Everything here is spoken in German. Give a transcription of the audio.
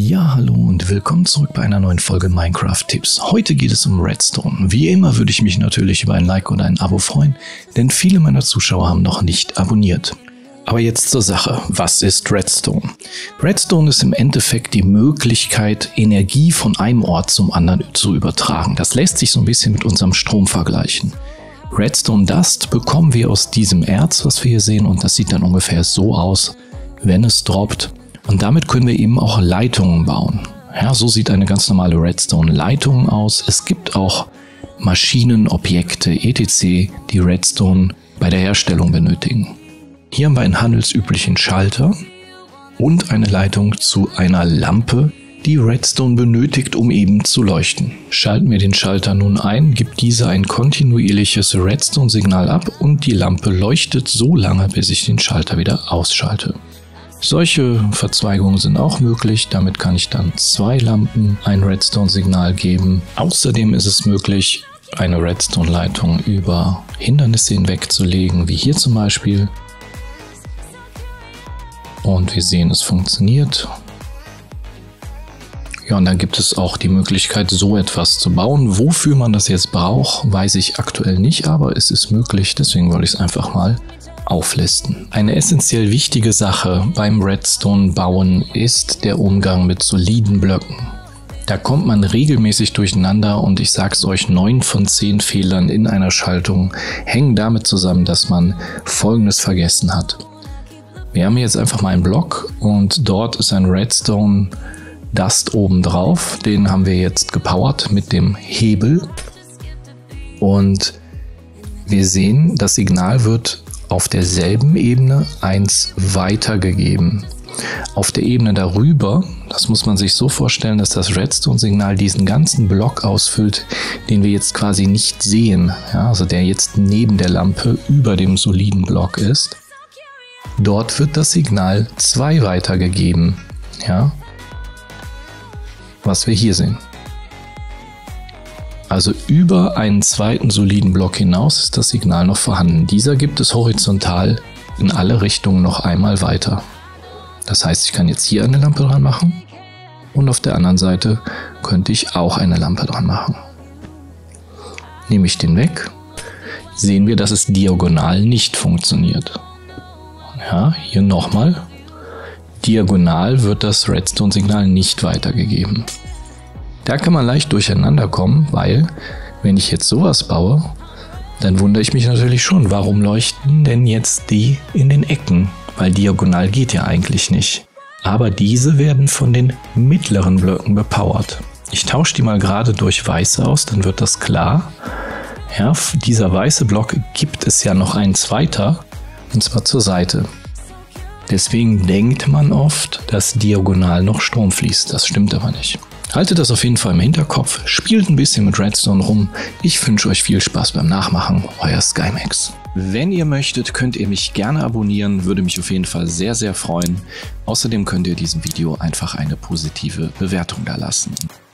Ja, hallo und willkommen zurück bei einer neuen Folge Minecraft Tipps. Heute geht es um Redstone. Wie immer würde ich mich natürlich über ein Like oder ein Abo freuen, denn viele meiner Zuschauer haben noch nicht abonniert. Aber jetzt zur Sache. Was ist Redstone? Redstone ist im Endeffekt die Möglichkeit, Energie von einem Ort zum anderen zu übertragen. Das lässt sich so ein bisschen mit unserem Strom vergleichen. Redstone Dust bekommen wir aus diesem Erz, was wir hier sehen, und das sieht dann ungefähr so aus, wenn es droppt. Und damit können wir eben auch Leitungen bauen. Ja, so sieht eine ganz normale Redstone-Leitung aus. Es gibt auch Maschinen, Objekte, etc., die Redstone bei der Herstellung benötigen. Hier haben wir einen handelsüblichen Schalter und eine Leitung zu einer Lampe, die Redstone benötigt, um eben zu leuchten. Schalten wir den Schalter nun ein, gibt dieser ein kontinuierliches Redstone-Signal ab und die Lampe leuchtet so lange, bis ich den Schalter wieder ausschalte. Solche Verzweigungen sind auch möglich, damit kann ich dann 2 Lampen ein Redstone-Signal geben. Außerdem ist es möglich, eine Redstone-Leitung über Hindernisse hinwegzulegen, wie hier zum Beispiel. Und wir sehen, es funktioniert. Ja, und dann gibt es auch die Möglichkeit, so etwas zu bauen. Wofür man das jetzt braucht, weiß ich aktuell nicht, aber es ist möglich, deswegen wollte ich es einfach mal auflisten. Eine essentiell wichtige Sache beim Redstone-Bauen ist der Umgang mit soliden Blöcken. Da kommt man regelmäßig durcheinander und ich sag's euch, 9 von 10 Fehlern in einer Schaltung hängen damit zusammen, dass man Folgendes vergessen hat. Wir haben jetzt einfach mal einen Block und dort ist ein Redstone Dust oben drauf. Den haben wir jetzt gepowert mit dem Hebel und wir sehen, das Signal wird auf derselben Ebene 1 weitergegeben. Auf der Ebene darüber, das muss man sich so vorstellen, dass das Redstone-Signal diesen ganzen Block ausfüllt, den wir jetzt quasi nicht sehen, ja, also der jetzt neben der Lampe über dem soliden Block ist. Dort wird das Signal 2 weitergegeben, ja, was wir hier sehen. Also über einen zweiten soliden Block hinaus ist das Signal noch vorhanden. Dieser gibt es horizontal in alle Richtungen noch einmal weiter. Das heißt, ich kann jetzt hier eine Lampe dran machen und auf der anderen Seite könnte ich auch eine Lampe dran machen. Nehme ich den weg, sehen wir, dass es diagonal nicht funktioniert. Ja, hier nochmal. Diagonal wird das Redstone-Signal nicht weitergegeben. Da kann man leicht durcheinander kommen, weil, wenn ich jetzt sowas baue, dann wundere ich mich natürlich schon, warum leuchten denn jetzt die in den Ecken? Weil diagonal geht ja eigentlich nicht. Aber diese werden von den mittleren Blöcken bepowert. Ich tausche die mal gerade durch weiße aus, dann wird das klar. Ja, dieser weiße Block gibt es ja noch einen zweiter, und zwar zur Seite. Deswegen denkt man oft, dass diagonal noch Strom fließt. Das stimmt aber nicht. Haltet das auf jeden Fall im Hinterkopf, spielt ein bisschen mit Redstone rum. Ich wünsche euch viel Spaß beim Nachmachen, euer Skymax. Wenn ihr möchtet, könnt ihr mich gerne abonnieren, würde mich auf jeden Fall sehr, sehr freuen. Außerdem könnt ihr diesem Video einfach eine positive Bewertung da lassen.